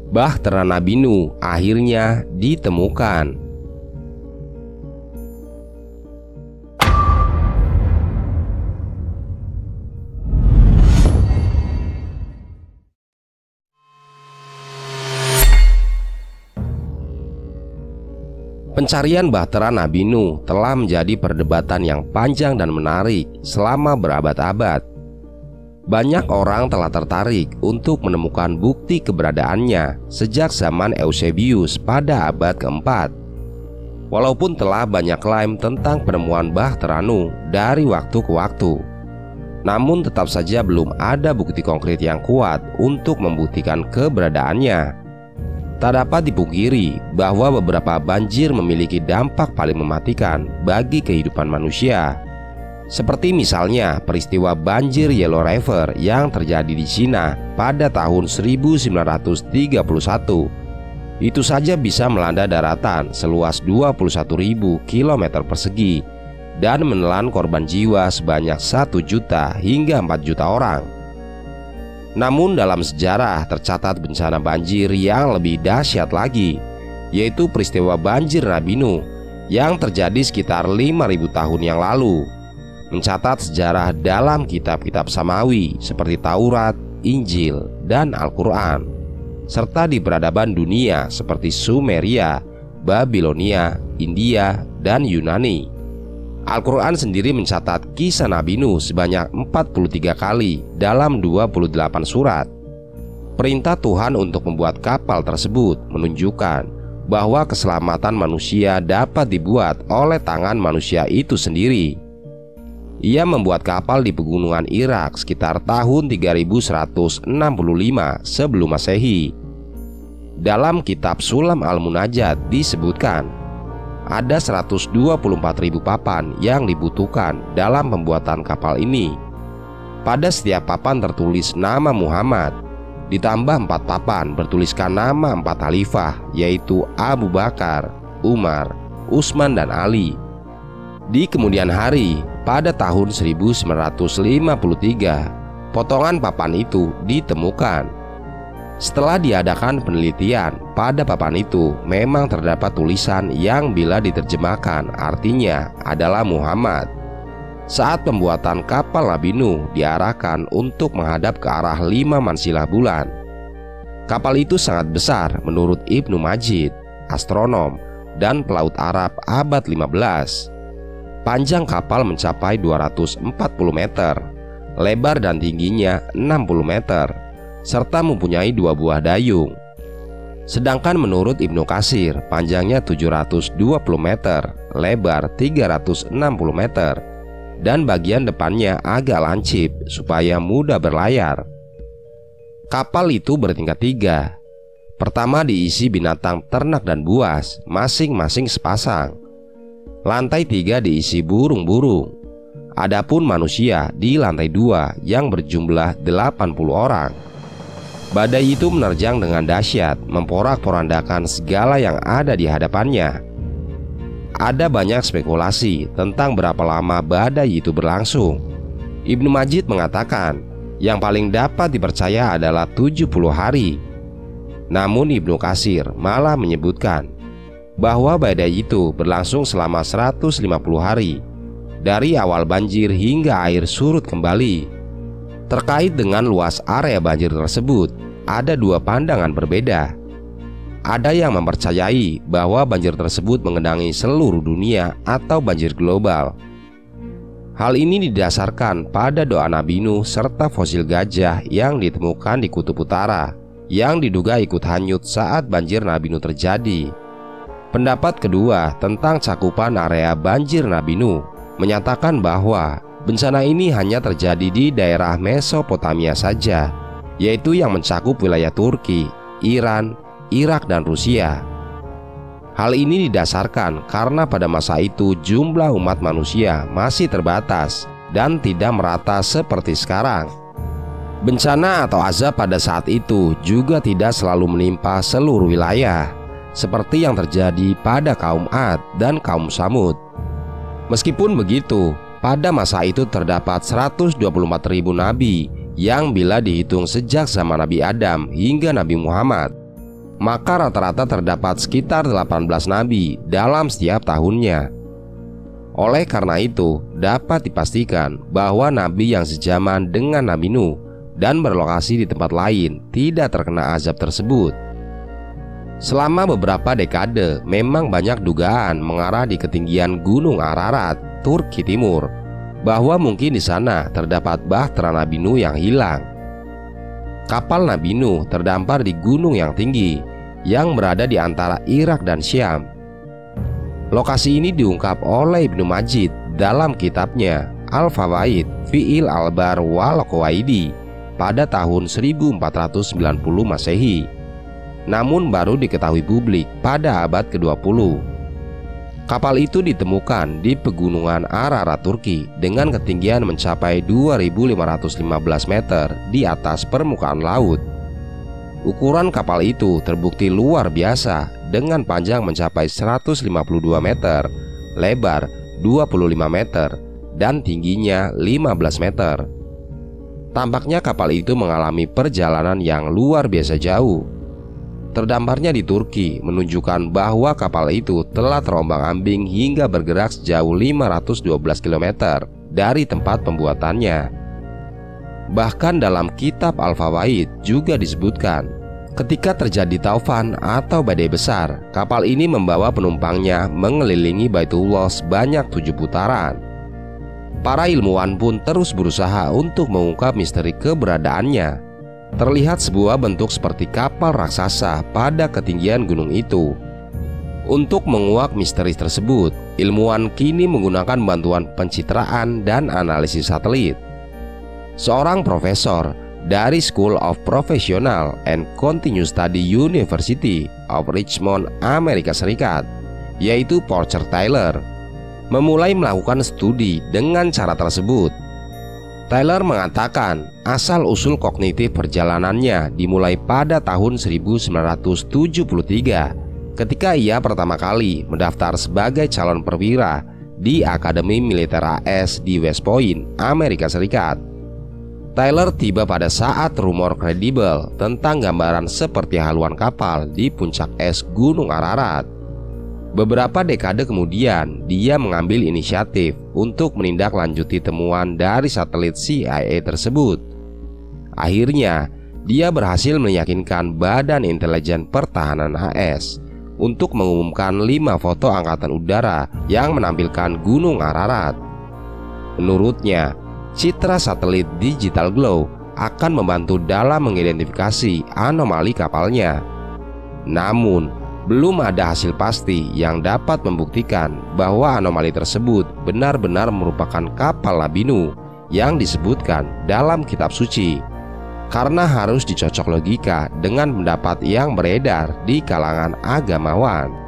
Bahtera Nabi Nuh akhirnya ditemukan. Pencarian bahtera Nabi Nuh telah menjadi perdebatan yang panjang dan menarik selama berabad-abad. Banyak orang telah tertarik untuk menemukan bukti keberadaannya sejak zaman Eusebius pada abad keempat. Walaupun telah banyak klaim tentang penemuan bahtera Nuh dari waktu ke waktu, namun tetap saja belum ada bukti konkret yang kuat untuk membuktikan keberadaannya. Tak dapat dipungkiri bahwa beberapa banjir memiliki dampak paling mematikan bagi kehidupan manusia. Seperti misalnya peristiwa banjir Yellow River yang terjadi di Cina pada tahun 1931. Itu saja bisa melanda daratan seluas 21.000 km persegi dan menelan korban jiwa sebanyak 1 juta hingga 4 juta orang. Namun dalam sejarah tercatat bencana banjir yang lebih dahsyat lagi, yaitu peristiwa banjir Nabi Nuh yang terjadi sekitar 5.000 tahun yang lalu. Mencatat sejarah dalam kitab-kitab samawi seperti Taurat, Injil, dan Al-Quran, serta di peradaban dunia seperti Sumeria, Babilonia, India, dan Yunani. Al-Quran sendiri mencatat kisah Nabi Nuh sebanyak 43 kali dalam 28 surat. Perintah Tuhan untuk membuat kapal tersebut menunjukkan bahwa keselamatan manusia dapat dibuat oleh tangan manusia itu sendiri. Ia membuat kapal di pegunungan Irak sekitar tahun 3165 sebelum Masehi. Dalam kitab Sulam Al-Munajat disebutkan ada 124.000 papan yang dibutuhkan dalam pembuatan kapal ini. Pada setiap papan tertulis nama Muhammad, ditambah 4 papan bertuliskan nama 4 khalifah, yaitu Abu Bakar, Umar, Utsman, dan Ali. Di kemudian hari, pada tahun 1953, potongan papan itu ditemukan. Setelah diadakan penelitian, pada papan itu memang terdapat tulisan yang bila diterjemahkan artinya adalah Muhammad. Saat pembuatan kapal Nabi Nuh diarahkan untuk menghadap ke arah 5 mansilah bulan. Kapal itu sangat besar menurut Ibnu Majid, astronom dan pelaut Arab abad 15. Panjang kapal mencapai 240 meter, lebar dan tingginya 60 meter, serta mempunyai 2 buah dayung. Sedangkan menurut Ibnu Katsir, panjangnya 720 meter, lebar 360 meter, dan bagian depannya agak lancip supaya mudah berlayar. Kapal itu bertingkat 3. Pertama diisi binatang ternak dan buas, masing-masing sepasang. Lantai 3 diisi burung-burung. Adapun manusia di lantai 2 yang berjumlah 80 orang. Badai itu menerjang dengan dahsyat, memporak-porandakan segala yang ada di hadapannya. Ada banyak spekulasi tentang berapa lama badai itu berlangsung. Ibnu Majid mengatakan yang paling dapat dipercaya adalah 70 hari. Namun Ibnu Katsir malah menyebutkan bahwa badai itu berlangsung selama 150 hari, dari awal banjir hingga air surut kembali. Terkait dengan luas area banjir tersebut, ada 2 pandangan berbeda. Ada yang mempercayai bahwa banjir tersebut mengenangi seluruh dunia atau banjir global. Hal ini didasarkan pada doa Nabi Nuh serta fosil gajah yang ditemukan di Kutub Utara, yang diduga ikut hanyut saat banjir Nabi Nuh terjadi. Pendapat kedua tentang cakupan area banjir Nabi Nuh menyatakan bahwa bencana ini hanya terjadi di daerah Mesopotamia saja, yaitu yang mencakup wilayah Turki, Iran, Irak, dan Rusia. Hal ini didasarkan karena pada masa itu jumlah umat manusia masih terbatas dan tidak merata seperti sekarang. Bencana atau azab pada saat itu juga tidak selalu menimpa seluruh wilayah, seperti yang terjadi pada kaum Ad dan kaum Samud. Meskipun begitu, pada masa itu terdapat 124.000 nabi yang bila dihitung sejak zaman Nabi Adam hingga Nabi Muhammad, maka rata-rata terdapat sekitar 18 nabi dalam setiap tahunnya. Oleh karena itu, dapat dipastikan bahwa nabi yang sejaman dengan Nabi Nuh dan berlokasi di tempat lain tidak terkena azab tersebut. Selama beberapa dekade, memang banyak dugaan mengarah di ketinggian Gunung Ararat, Turki Timur, bahwa mungkin di sana terdapat bahtera Nabi Nuh yang hilang. Kapal Nabi Nuh terdampar di gunung yang tinggi yang berada di antara Irak dan Syam. Lokasi ini diungkap oleh Ibnu Majid dalam kitabnya Al-Fawaid Fi'il Al-Bar wal Qawaidi pada tahun 1490 Masehi. Namun baru diketahui publik pada abad ke-20. Kapal itu ditemukan di pegunungan Ararat, Turki dengan ketinggian mencapai 2.515 meter di atas permukaan laut. Ukuran kapal itu terbukti luar biasa dengan panjang mencapai 152 meter, lebar 25 meter, dan tingginya 15 meter. Tampaknya kapal itu mengalami perjalanan yang luar biasa jauh. Terdamparnya di Turki menunjukkan bahwa kapal itu telah terombang-ambing hingga bergerak sejauh 512 km dari tempat pembuatannya. Bahkan dalam kitab Al-Fawaid juga disebutkan, ketika terjadi taufan atau badai besar, kapal ini membawa penumpangnya mengelilingi Baitullah sebanyak 7 putaran. Para ilmuwan pun terus berusaha untuk mengungkap misteri keberadaannya. Terlihat sebuah bentuk seperti kapal raksasa pada ketinggian gunung itu. Untuk menguak misteri tersebut, ilmuwan kini menggunakan bantuan pencitraan dan analisis satelit. Seorang profesor dari School of Professional and Continuous Study University of Richmond, Amerika Serikat, yaitu Porcher Taylor, memulai melakukan studi dengan cara tersebut. Taylor mengatakan asal-usul kognitif perjalanannya dimulai pada tahun 1973 ketika ia pertama kali mendaftar sebagai calon perwira di Akademi Militer AS di West Point, Amerika Serikat. Taylor tiba pada saat rumor kredibel tentang gambaran seperti haluan kapal di puncak es Gunung Ararat. Beberapa dekade kemudian, dia mengambil inisiatif untuk menindaklanjuti temuan dari satelit CIA tersebut. Akhirnya, dia berhasil meyakinkan Badan Intelijen Pertahanan AS untuk mengumumkan 5 foto angkatan udara yang menampilkan Gunung Ararat. Menurutnya, citra satelit digital glow akan membantu dalam mengidentifikasi anomali kapalnya. Namun, belum ada hasil pasti yang dapat membuktikan bahwa anomali tersebut benar-benar merupakan kapal Nabi Nuh yang disebutkan dalam kitab suci, karena harus dicocok logika dengan pendapat yang beredar di kalangan agamawan.